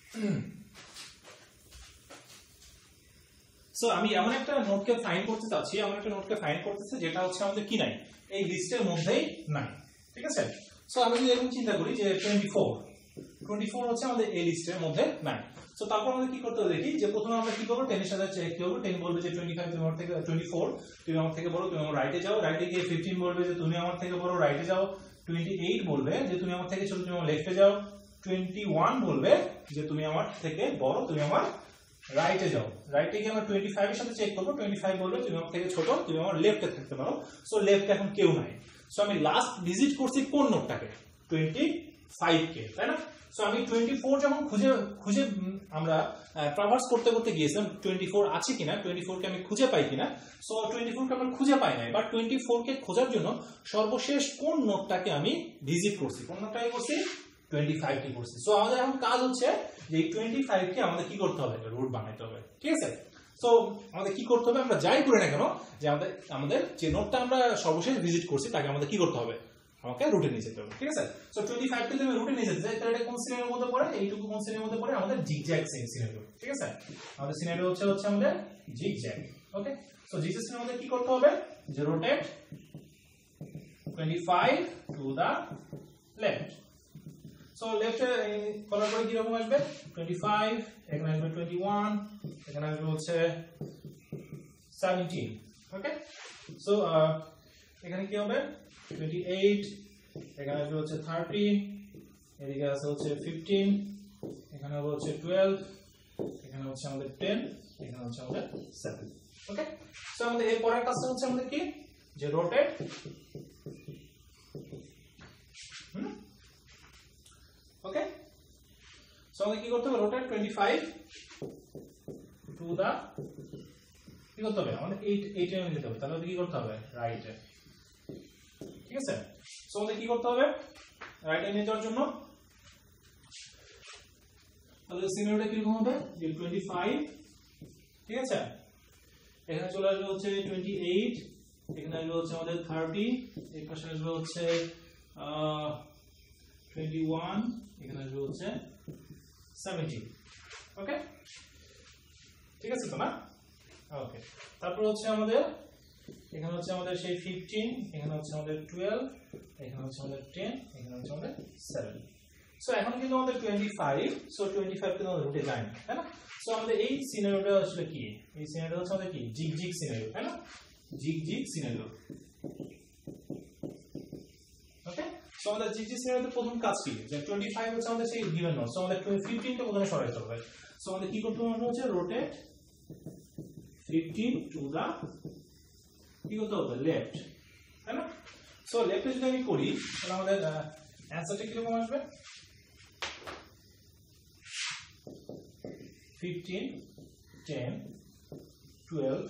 So আমি এমন একটা নোটকে ফাইন্ড করতে চাচ্ছি, এমন একটা নোটকে ফাইন্ড করতেছে যেটা হচ্ছে আমাদের কি নাই, এই লিস্টের মধ্যেই নাই। ঠিক আছে, সো আমি যদি এরকম চিন্তা করি যে 24 হচ্ছে আমাদের এই লিস্টের মধ্যে নাই। সো তারপর আমাদের কি করতে হবে দেখি, যে প্রথমে আমরা কি করবো, 10 এর সাথে চেক করব। 10 বলবে যে 25 তুমি আমার থেকে 24 তুমি আমার থেকে বড়, তুমি আমার রাইটে যাও। রাইটে গিয়ে 15 বলবে যে তুমি আমার থেকে বড়, রাইটে যাও। 28 বলবে যে তুমি আমার থেকে ছোট, তুমি আমার লেফটে যাও। 21 বলবে যে তুমি আমার থেকে বড়, তুমি আমার রাইটে যাও। রাইটে গিয়ে আমরা 25 এর সাথে চেক করবো। 25 বলবে তুমি আমার থেকে ছোট, তুমি আমার লেফটে থাকতে পারো। সো লেফটে এখন কেউ নাই। সো আমি লাস্ট ভিজিট করছি কোন নোটটাকে, 25 কে, তাই না? সো আমি 24 যখন খুঁজে আমরা ট্রাভার্স করতে করতে গিয়েছিলাম 24 আছে কিনা, 24 কে আমি খুঁজে পাই কিনা। সো 24 কে আমরা খুঁজে পাই নাই, বাট 24 কে খোঁজার জন্য সর্বশেষ কোন নোটটাকে আমি ভিজিট করছি, কোন নোটটাকে করছি, 25 কে করছি। সো আমাদের এখন কাজ হচ্ছে যে এই 25 কে আমাদের কি করতে হবে, রুট বানাইতে হবে। ঠিক আছে, সো আমাদের কি করতে হবে, আমরা যাই করি না কেন, যে আমাদের যে নোটটা আমরা সর্বশেষ ভিজিট করছি তাকে আমাদের কি করতে হবে, আমাকে রুটে নিয়ে যেতে হবে। ঠিক আছে, সো 25 কে যদি রুটে নিয়ে যেতে চাই তাহলে এটা কোন সিনারিওর মধ্যে পড়ে, এইটুকু কোন সিনারিওর মধ্যে পড়ে, আমাদের জিগজ্যাগ সিনারিও। ঠিক আছে, আমাদের সিনারিও হচ্ছে আমাদের জিগজ্যাগ। ওকে, সো জিগজ্যাগ সিনারিওর মধ্যে কি করতে হবে, যে rotate 25 to the left. So left করার পরে কি রকম আসবে, 25, এখানে আসবে 21, এখানে আসবে হচ্ছে 17। ওকে, সো এখানে কি হবে, 28, এখানে আসবে হচ্ছে 30, এদিকে আছে হচ্ছে 15, এখানে হবে হচ্ছে 12, এখানে হচ্ছে আমাদের 10, এখানে হচ্ছে আমাদের 7। ওকে, সো আমাদের এর পরের কাজটা হচ্ছে আমাদের কি, যে রোটেট ওকে, সো আমাদের কি করতে হবে, রোটেট 25 টু দা, কি করতে হবে, আমাদের 8 এ নিতে হবে। তাহলে কি করতে হবে, রাইটে। ঠিক আছে, সো আমাদের কি করতে হবে, রাইটে নিয়ে যাওয়ার জন্য তাহলে সিনারিওটা কিরকম হবে, যে 25, ঠিক আছে, এখানে চলে আসবে হচ্ছে 28, এখানে আসবে হচ্ছে আমাদের 30, এই পাশে আসবে হচ্ছে 21, এখানে আসবে হচ্ছে 17। ওকে, ঠিক আছে তো না? ওকে, তারপর হচ্ছে আমাদের এখানে হচ্ছে আমাদের সেই 15, এখানে হচ্ছে আমাদের 12, এখানে হচ্ছে আমাদের 10, এখানে হচ্ছে আমাদের 7। সো এখন কিন্তু আমাদের 25, সো 25 কিন্তু আমাদের রুটে যায় না, তাই না? সো আমাদের এই সিনারিওটা আসলে কি, এই সিনারিও হচ্ছে আমাদের কি, জিগজিগ সিনারিও, তাই না? জিগজিগ সিনারিও। ওকে, সো আমাদের জিগজিগ সিনারিওতে প্রথম কাজ কি, যে 25 হচ্ছে আমাদের সেই গিভেন নোট। সো আমাদের 15 টা প্রথমে সরাইতে হবে। সো আমাদের কি করতে হবে, হচ্ছে রোটেট 15 টু দা, কি করতে হবে, লেফট, তাই না? সো লেফটে যদি আমি করি তাহলে আমাদের অ্যানসারটা কিরকম আসবে, 15, 10, 12,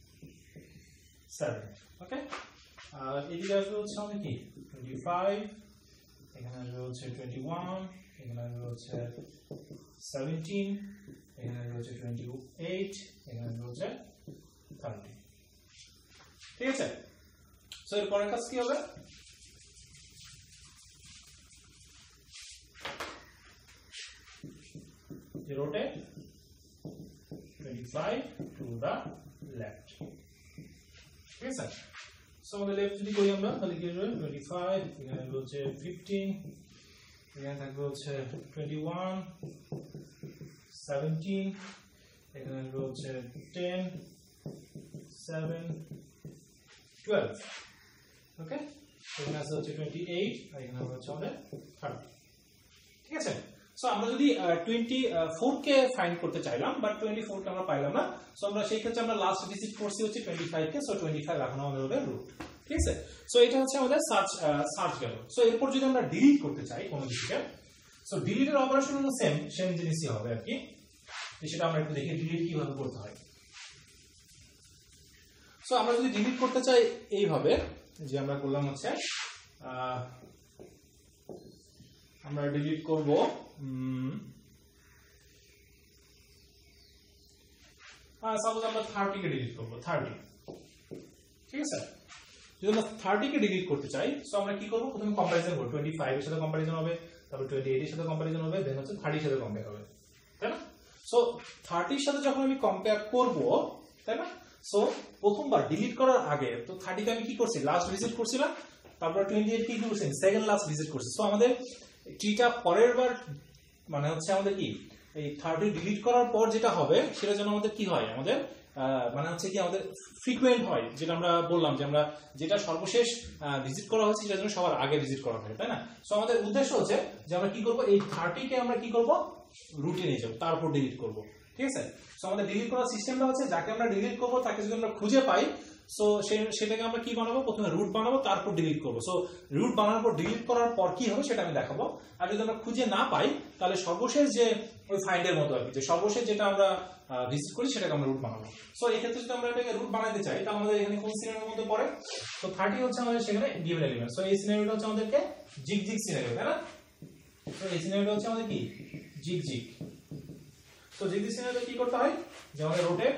7। ওকে, আর এদিকে আসবে হচ্ছে আমাদের কি, 25, এখানে আসবে হচ্ছে 21, এখানে আসবে হচ্ছে 17, এখানে আসবে হচ্ছে 28, এখানে আসবে হচ্ছে 30। ঠিক আছে, সো এর পরের কাজ কি হবে, রোটেট 25 টু দা লেফট। ঠিক আছে, সো আমাদের লেফট যদি করি আমরা তাহলে কি হবে, 25, এখানে হচ্ছে 15, এখানে থাকবে হচ্ছে 21, 17, এখানে হচ্ছে 10, 7, 12। ওকে, এখানে আছে হচ্ছে 28, আর এখানে হচ্ছে আমাদের 30। ঠিক আছে, সো আমরা যদি 24 কে ফাইন্ড করতে চাইলাম, বাট 24 কে আমরা পাইলাম না। সো আমরা সেই ক্ষেত্রে আমরা লাস্ট ভিজিট করছি হচ্ছে 25 কে। সো 25 এখন আমাদের হবে রুট। ঠিক আছে, সো এটা হচ্ছে আমাদের সার্চ গেল। সো এরপর যদি আমরা ডিলিট করতে চাই কোনো কিছুকে, সো ডিলিটের অপারেশন হলো সেম জিনিসই হবে আর কি। সেটা আমরা একটু দেখি ডিলিট কিভাবে করতে হয়। সো আমরা যদি ডিলিট করতে চাই এইভাবে, যে আমরা করলাম হচ্ছে আমরা ডিলিট করব সাপোজ আমরা 30 কে ডিলিট করব, 30। ঠিক আছে, যদি আমরা 30 কে ডিলিট করতে চাই, সো আমরা কি করব, প্রথমে কম্পারিজন করব। 25 এর সাথে কম্পারিজন হবে, তারপর 28 এর সাথে কম্পারিজন হবে, দেন হচ্ছে 30 এর সাথে কম্পেয়ার হবে, সো 30 এর সাথে যখন আমি কম্পেয়ার করব, তাই না? সো প্রথমবার ডিলিট করার আগে তো 30 কে আমি কি করছি, লাস্ট ভিজিট করছিলাম, তারপর 28 কি করছি, সেকেন্ড লাস্ট ভিজিট করছি। সো আমাদের ট্রিটা পরের বার মানে হচ্ছে আমাদের কি এই 30 ডিলিট করার পর যেটা হবে সেটা যেন আমাদের কি হয়, আমাদের মানে হচ্ছে কি আমাদের ফ্রিকোয়েন্ট হয়, যেটা আমরা বললাম যে আমরা যেটা সর্বশেষ ভিজিট করা হচ্ছে সেটা যেন সবার আগে ভিজিট করা হয়, তাই না? সো আমাদের উদ্দেশ্য হচ্ছে যে আমরা কি করব, এই 30 কে আমরা কি করব, রুটে নিয়ে যাব, তারপর ডিলিট করব, ঠিক আছে? সো আমাদের ডিলিট করার সিস্টেমটা হচ্ছে যাকে আমরা ডিলিট করব তাকে যদি আমরা খুঁজে পাই, সো সেটাকে আমরা কি বানাবো, প্রথমে রুট বানাবো, তারপর ডিলিট করব। সো রুট বানানোর পর ডিলিট করার পর কি হবে সেটা আমি দেখাবো। আর যদি আমরা খুঁজে না পাই তাহলে সর্বশেষ যে ওই ফাইন্ডের মতো আর কি, যে সর্বশেষ যেটা আমরা ভিজিট করি সেটাকে আমরা রুট বানাবো। সো এই ক্ষেত্রে যদি আমরা এটাকে রুট বানাতে চাই তাহলে আমাদের এখানে কোন সিনারিওর মধ্যে পড়ে, তো 30 হচ্ছে আমাদের সেখানে গিভেন এলিমেন্ট। সো এই সিনারিওটা হচ্ছে আমাদেরকে জিগ জিগ সিনারিও, তাই না? তো এই সিনারিওটা হচ্ছে আমাদের কি জিগ জিগ। তো জিগ জিগ সিনারিওতে কি করতে হয়, যে আমাদের রোটেট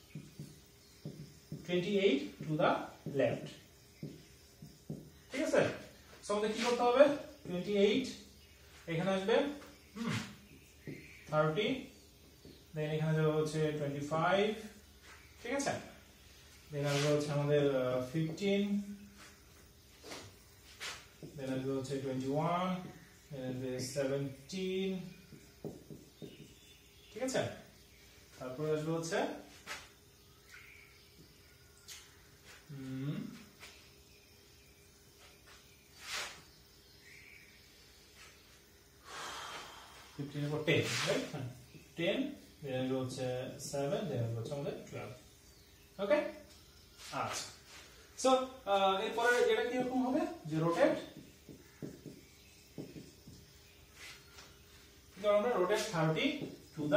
28 টু দা লেফট, ঠিক আছে? সো আমাদের কি করতে হবে, 28 এখানে আসবে 30, দেন এখানে যাবে হচ্ছে 25, ঠিক আছে? দেন আসবে হচ্ছে আমাদের 15, দেন আসবে হচ্ছে 21, দেন আসবে 17, ঠিক আছে? তারপর আসবে হচ্ছে 15 এর পর 10, রাইট? 10, দেন হচ্ছে 7, দেন হচ্ছে আমাদের 12, ওকে? আচ্ছা, সো এরপরে এটা কি রকম হবে, যে রোটেট, আমরা রোটেট 30 টু দা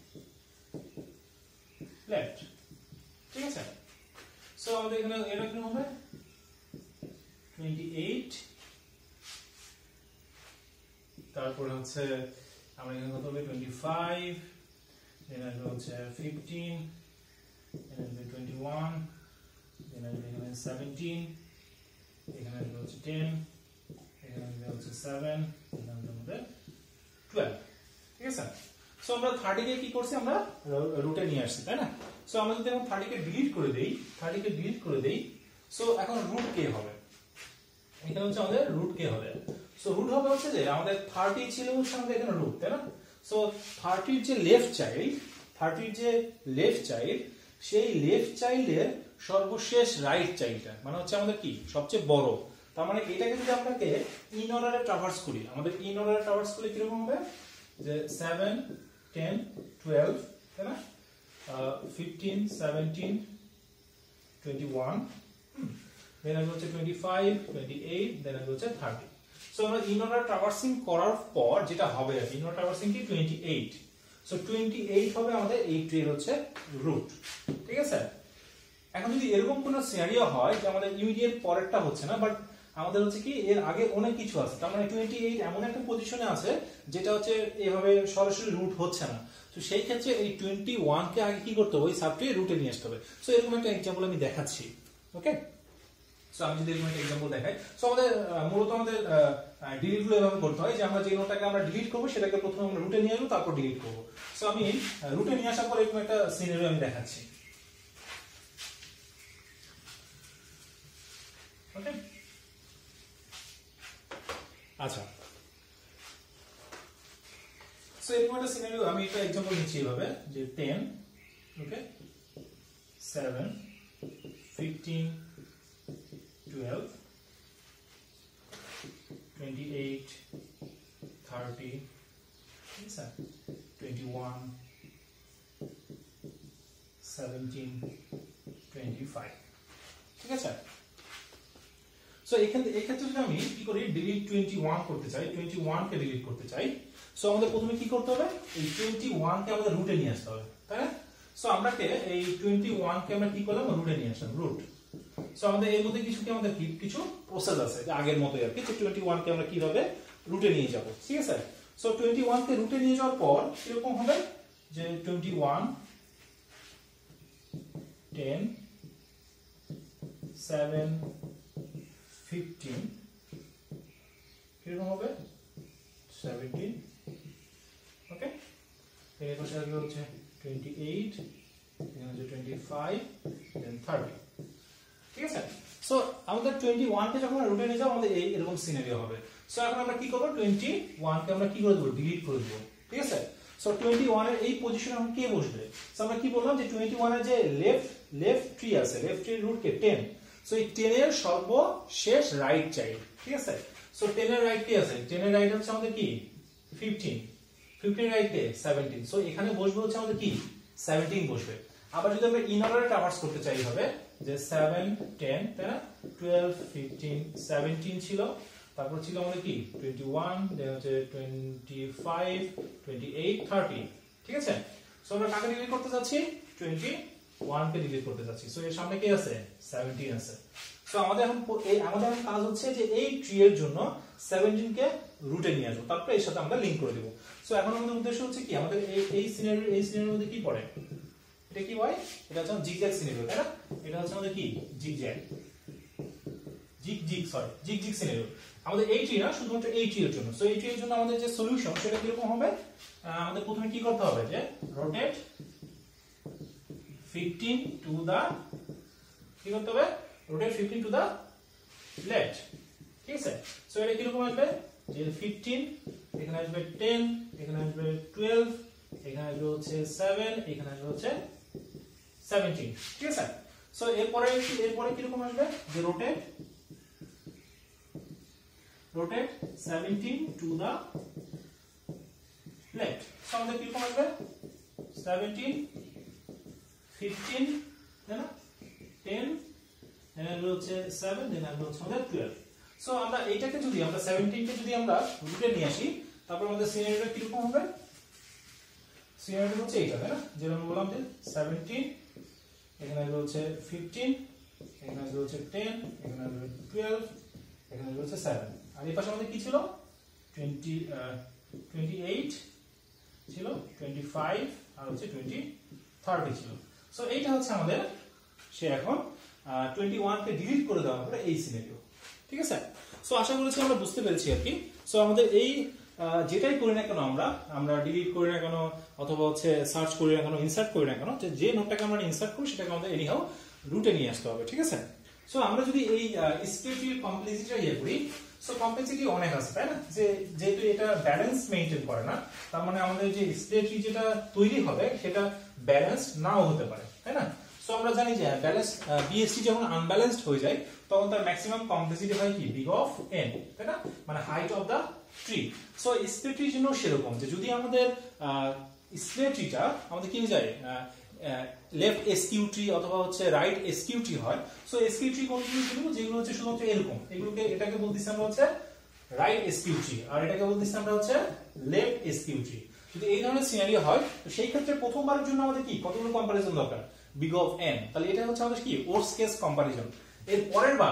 লেফট, ঠিক আছে? সো আমাদের এখানে এটা কি হবে, 28, তারপরে হচ্ছে আমরা এখানে কত হবে, 25, দেন আসবে হচ্ছে 15, দেন আসবে 21, দেন আসবে এখানে 17, এখানে আসবে হচ্ছে 10, এখানে আসবে হচ্ছে 7, এখানে আসবে আমাদের 12, ঠিক আছে? সো আমরা 30 কে কি করছি, আমরা রুটে নিয়ে আসছি, তাই না? সো আমরা যদি এখন 30 কে ডিলিট করে দেই, 30 কে ডিলিট করে দেই, সো এখন রুট কে হবে, এখানে হচ্ছে আমাদের রুট কে হবে। সো রুট হবে হচ্ছে যে আমাদের 30 ছিল হচ্ছে আমাদের এখানে রুট, তাই না? সো 30 এর যে লেফট চাইল্ড, 30 এর যে লেফট চাইল্ড, সেই লেফট চাইল্ডের সর্বশেষ রাইট চাইল্ডটা মানে হচ্ছে আমাদের কি সবচেয়ে বড়। তার মানে এটাকে যদি আপনাকে ইন অর্ডারে ট্রাভার্স করি, আমাদের ইন অর্ডারে ট্রাভার্স করলে কিরকম হবে, যে 7, 10, 12, তাই না? 15, 17, 21, দেন আসবে হচ্ছে 25, 28, দেন আসবে হচ্ছে 30। সো আমরা ইন অর্ডার ট্রাভার্সিং করার পর যেটা হবে, ইন অর্ডার ট্রাভার্সিং কি 28, সো 28 হবে আমাদের এই ট্রির হচ্ছে রুট, ঠিক আছে? এখন যদি এরকম কোনো সিনারিও হয় যে আমাদের ইমিডিয়েট পরেরটা হচ্ছে না, বাট আমাদের হচ্ছে কি এর আগে অনেক কিছু আছে, তার মানে 28 এমন একটা পজিশনে আছে যেটা হচ্ছে এভাবে সরাসরি রুট হচ্ছে না, তো সেই ক্ষেত্রে এই 21 কে আগে কি করতে হবে, ওই সাবট্রি রুটে নিয়ে আসতে হবে। সো এরকম একটা এক্সাম্পল আমি দেখাচ্ছি, ওকে? সো আমি যদি এরকম একটা এক্সাম্পল দেখাই, সো আমাদের মূলত আমাদের ডিলিট গুলো এভাবে করতে হয় যে আমরা যে নোটটাকে আমরা ডিলিট করব সেটাকে প্রথমে আমরা রুটে নিয়ে আসবো, তারপর ডিলিট করব। সো আমি রুটে নিয়ে আসার পর এরকম একটা সিনারিও আমি দেখাচ্ছি, ওকে? আচ্ছা, সো এরকম একটা সিনারিও আমি একটা এক্সাম্পল নিচ্ছি এভাবে যে 10, ওকে, 7, 15, 12, 28, 30, ঠিক আছে, 21, 17, 25, ঠিক আছে? সো এক্ষেত্রে যদি আমি কি করি, ডিলিট 21 করতে চাই, 21 কে ডিলিট করতে চাই, সো আমাদের প্রথমে কি করতে হবে, এই 21 কে আমাদের রুটে নিয়ে আসতে হবে, তাই না? সো আমরাকে এই 21 কে আমরা কি করলাম, রুটে নিয়ে আসলাম, রুট। সো আমাদের এর মধ্যে কিছু প্রসেস আছে যে আগের মতোই আর কি, 21 কে আমরা কিভাবে রুটে নিয়ে যাব, ঠিক আছে? সো 21 কে রুটে নিয়ে যাওয়ার পর কিরকম হবে, যে 21, 10, 7, 15, কিরকম হবে, 17, ওকে? এর পাশে আসবে হচ্ছে 28, এখানে হচ্ছে 25, দেন 30। ঠিক আছে? সো আমাদের 21 কে যখন রুটে নিয়ে যাব আমাদের এই এরকম সিনারিও হবে। সো এখন আমরা কি করব, 21 কে আমরা কি করে দেব, ডিলিট করে দেব। ঠিক আছে? সো 21 এর এই পজিশনে এখন কে বসবে? সো আমরা কি বললাম যে 21 এর যে লেফট ট্রি আছে, লেফট ট্রির রুট কে 10। সো এই 10 এর সর্বশেষ রাইট চাইল্ড। ঠিক আছে? সো 10 এর রাইট কি আছে? 10 এর রাইট হচ্ছে আমাদের কি 15, 15 এর রাইট কে 17। সো এখানে বসবে হচ্ছে আমাদের কি 17 বসবে। আবার যদি আমরা ইন অর্ডারে ট্রাভার্স করতে চাই হবে যে 7, 10, তাই না, 12, 15, 17 ছিল, তারপর ছিল আমাদের কি 21, দেন হচ্ছে 25, 28, 30। ঠিক আছে? সো আমরা কাকে ডিলিট করতে যাচ্ছি, 21 কে ডিলিট করতে যাচ্ছি। সো এর সামনে কি আছে, 17 আছে। সো আমাদের এখন কাজ হচ্ছে যে এই ট্রি এর জন্য 17 কে রুটে নিয়ে আসবো, তারপর এর সাথে আমরা লিংক করে দেব। সো এখন আমাদের উদ্দেশ্য হচ্ছে কি, আমাদের এই সিনারিওর মধ্যে কি পড়ে, এটা কি হয়, এটা হচ্ছে জিগজ্যাগ সিনারিও, তাই না? এটা হচ্ছে আমাদের কি জিগজ্যাগ সিনারিও। আমাদের এই ট্রি না, শুধুমাত্র এই ট্রি এর জন্য। সো এই ট্রি এর জন্য আমাদের যে সলিউশন সেটা কিরকম হবে, আমাদের প্রথমে কি করতে হবে যে রোটেট 15 টু দা, কি করতে হবে, রোটেট 15 টু দা লেফট। ঠিক আছে? সো এটা কিরকম আসবে যে 15, এখানে আসবে 10, এখানে আসবে 12, এখানে আসবে হচ্ছে 7, এখানে আসবে হচ্ছে 17। ঠিক আছে? সো এরপরে কিরকম আসবে যে rotate 17 to the left. So আমাদের কিরকম আসবে 17, 15, তাই না, 10, এখানে হচ্ছে 7, দেন আসবে হচ্ছে আমাদের 12। সো আমরা এইটাকে যদি আমরা 17 কে যদি আমরা রুটে নিয়ে আসি, তারপর আমাদের সিনারিওটা কিরকম হবে, সিনারিও হচ্ছে এইটা, তাই না, যেরকম বললাম যে 17, এখানে আসবে হচ্ছে 15, এখানে আসবে হচ্ছে 10, এখানে আসবে 12, এখানে আসবে হচ্ছে 7। আর এই পাশে আমাদের কি ছিল, 28 ছিল, 25 আর হচ্ছে 30 ছিল। সো এইটা হচ্ছে আমাদের, সে এখন 21 কে ডিলিট করে দেওয়ার পরে এই সিনারিও। ঠিক আছে? সো আশা করছি আমরা বুঝতে পেরেছি আর কি। সো আমাদের এই যেটাই করি না কেন, আমরা ডিলিট করি না কেন, অথবা হচ্ছে সার্চ করি না কেন, ইনসার্ট করি না কেন, যে নোটটাকে আমরা ইনসার্ট করি সেটাকে আমাদের এনিহাউ রুটে নিয়ে আসতে হবে। ঠিক আছে? সো আমরা যদি এই স্প্রেডশিট কমপ্লেক্সিটিটা করি, সো কমপ্লেক্সিটি অনেক আছে, তাই না, যেহেতু এটা ব্যালেন্স মেইনটেইন করে না, তার মানে আমাদের যে স্প্রেডশিট যেটা তৈরি হবে সেটা ব্যালেন্স নাও হতে পারে, তাই না? সো আমরা জানি যে ব্যালেন্স বিএসটি যখন আনব্যালেন্সড হয়ে যায় তখন তার ম্যাক্সিমাম কমপ্লেক্সিটি হয় কি বিগ অফ n, তাই না, মানে height of the tree. So spread ট্রির জন্য সেরকম যে যদি আমাদের স্প্রেড ট্রিটা আমাদের কি হয়ে যায়, লেফট এসকিউ ট্রি অথবা হচ্ছে রাইট এসকিউ ট্রি হয়। সো এসকিউ ট্রি কোনগুলো ছিল, যেগুলো হচ্ছে শুধুমাত্র এরকম, এটাকে বলতেছি আমরা হচ্ছে রাইট এসকিউ ট্রি, আর এটাকে বলতেছি আমরা হচ্ছে লেফট এসকিউ ট্রি। যদি এই ধরনের সিনারিও হয়, তো সেই ক্ষেত্রে প্রথমবারের জন্য আমাদের কি কতগুলো কম্পারিজন দরকার, বিগ অফ n। তাহলে এটা হচ্ছে আমাদের কি ওয়ার্স্ট কেস কম্পারিজন। এর পরের বার,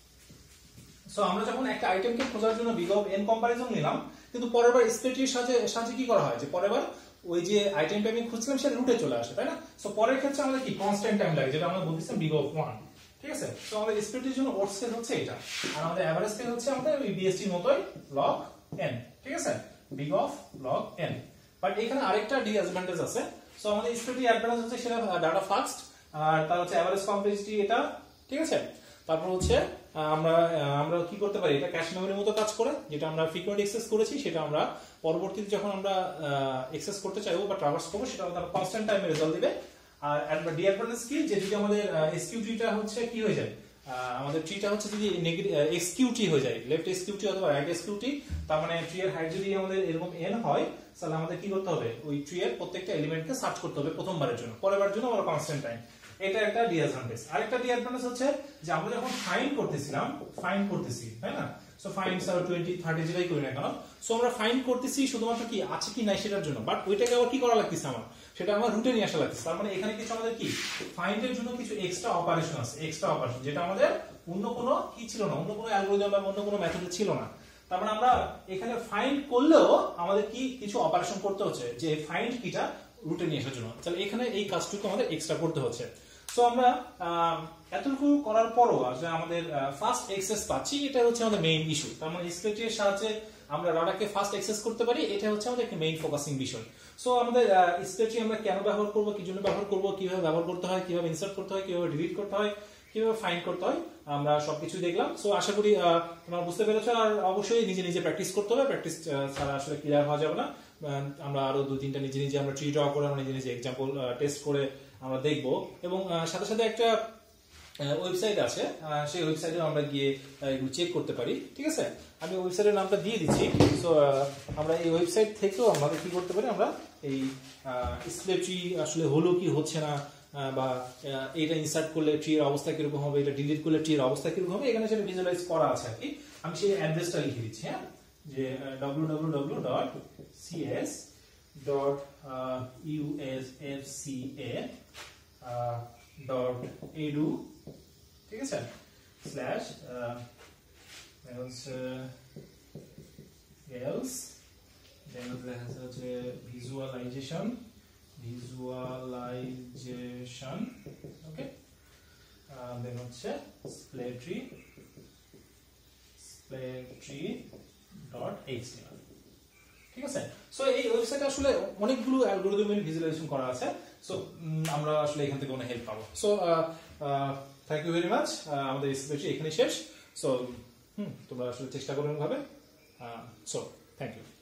সো আমরা যখন একটা আইটেমকে খোঁজার জন্য বিগ অফ n কম্পারিজন নিলাম, কিন্তু পরের বার স্প্রেডশিটের সাহায্যে কি করা হয়, যে পরের বার ওই যে আইটেমটা আমি খুঁজছিলাম সেটা রুটে চলে আসে, তাই না? সো পরের ক্ষেত্রে আমাদের কি কনস্ট্যান্ট টাইম লাগে, যেটা আমরা বলতেছিলাম বিগ অফ 1। ঠিক আছে? সো আমাদের স্প্রেডশিটের জন্য ওয়ার্স্ট কেস হচ্ছে এটা, আর আমাদের এভারেজ কেস হচ্ছে আমাদের ওই বিএসটি মতোই log n। ঠিক আছে? Big of log n। But এখানে আরেকটা ডিসঅ্যাডভান্টেজ আছে। সো আমাদের স্প্রেডশিট অ্যাডভান্টেজ হচ্ছে সেটা ডাটা ফাস্ট, আর তার হচ্ছে এভারেজ কমপ্লেক্সিটি এটা। ঠিক আছে? তারপর হচ্ছে আমরা কি করতে পারি, এটা ক্যাশ মেমরির মতো কাজ করে, যেটা আমরা ফ্রিকোয়েন্ট অ্যাক্সেস করেছি সেটা আমরা পরবর্তীতে যখন আমরা অ্যাক্সেস করতে চাইবো বা ট্রাভার্স করবো সেটা আমাদের কনস্ট্যান্ট টাইমে রেজাল্ট দিবে। আর ডিঅ্যাডভান্টেজ কি, যে যদি আমাদের এসকিউ ট্রিটা হচ্ছে কি হয়ে যায়, আমাদের ট্রিটা হচ্ছে যদি এক্সকিউ ট্রি হয়ে যায়, লেফট এক্সকিউ ট্রি অথবা রাইট এক্সকিউ ট্রি, তার মানে ট্রি এর হাইট যদি আমাদের এরকম n হয়, তাহলে আমাদের কি করতে হবে, ওই ট্রি এর প্রত্যেকটা এলিমেন্টকে সার্চ করতে হবে প্রথমবারের জন্য, পরের বার জন্য আমরা কনস্ট্যান্ট টাইম। এটা একটা ডিসঅ্যাডভান্টেজ। আরেকটা ডিসঅ্যাডভান্টেজ হচ্ছে যে আমরা যখন ফাইন্ড করতেছি, তাই না, সো ফাইন্ড 20, 30 যেটাই করি না কেন, সো আমরা ফাইন্ড করতেছি শুধুমাত্র কি আছে কি নাই সেটার জন্য, বাট ওইটাকে আবার কি করা লাগতেছে, সেটা আমার রুটে নিয়ে আসা লাগতেছে। তার মানে এখানে কিছু আমাদের কি ফাইন্ডের জন্য কিছু এক্সট্রা অপারেশন আছে, যেটা আমাদের অন্য কোনো কি ছিল না, অন্য কোনো অ্যালগরিদম বা অন্য কোনো মেথডে ছিল না। তার মানে আমরা এখানে ফাইন্ড করলেও আমাদের কি কিছু অপারেশন করতে হচ্ছে, যে ফাইন্ড কিটা রুটে নিয়ে আসার জন্য। তাহলে এখানে এই কাজটুকু আমাদের এক্সট্রা করতে হচ্ছে। সো আমরা এতটুকু করার পরও যে আমাদের ফার্স্ট অ্যাক্সেস পাচ্ছি, এটা হচ্ছে আমাদের মেইন ইস্যু। তার মানে স্প্রেডশিটের সাহায্যে আমরা রাডারকে ফাস্ট অ্যাক্সেস করতে পারি, এটা হচ্ছে আমাদের একটা মেইন ফোকাসিং বিষয়। সো আমাদের স্প্লে ট্রি আমরা কেন ব্যবহার করব, কি জন্য ব্যবহার করব, কিভাবে ব্যবহার করতে হয়, কিভাবে ইনসার্ট করতে হয়, কিভাবে ডিলিট করতে হয়, কিভাবে ফাইন্ড করতে হয়, আমরা সবকিছু দেখলাম। সো আশা করি তোমরা বুঝতে পেরেছো। আর অবশ্যই নিজে নিজে প্র্যাকটিস করতে হবে, প্র্যাকটিস ছাড়া আসলে ক্লিয়ার হওয়া যাবে না। আমরা আরো 2-3টা নিজে নিজে আমরা ট্রি ড্র করে আমরা নিজে নিজে এক্সাম্পল টেস্ট করে আমরা দেখবো। এবং সাথে সাথে একটা ওয়েবসাইট আছে, সেই ওয়েবসাইটে আমরা গিয়ে এগুলো চেক করতে পারি। ঠিক আছে, আমি ওয়েবসাইটের নামটা দিয়ে দিচ্ছি। সো আমরা এই ওয়েবসাইট থেকেও আমরা কি করতে পারি, আমরা এই স্প্লে ট্রি আসলে হলো কি হচ্ছে না, বা এটা ইনসার্ট করলে ট্রির অবস্থা কিরকম হবে, এটা ডিলিট করলে ট্রির অবস্থা কিরকম হবে, এখানে সেটা ভিজুয়ালাইজ করা আছে আর কি। আমি সেই অ্যাড্রেসটা লিখে দিচ্ছি, হ্যাঁ, যে www.cs.usfca.edu, ঠিক আছে, স্ল্যাশ else দেন হচ্ছে ভিজুয়ালাইজেশন, ওকে, দেন হচ্ছে splaytree.html, ঠিক আছে। সো এই ওয়েবসাইটে আসলে অনেকগুলো অ্যালগরিদমের ভিজুয়ালাইজেশন করা আছে। সো আমরা আসলে এখান থেকে অনেক হেল্প পাবো। So thank you very much. আমাদের স্প্লেট্রি এখানে শেষ। সো তোমরা আসলে চেষ্টা করবেন ভাবে। So thank you.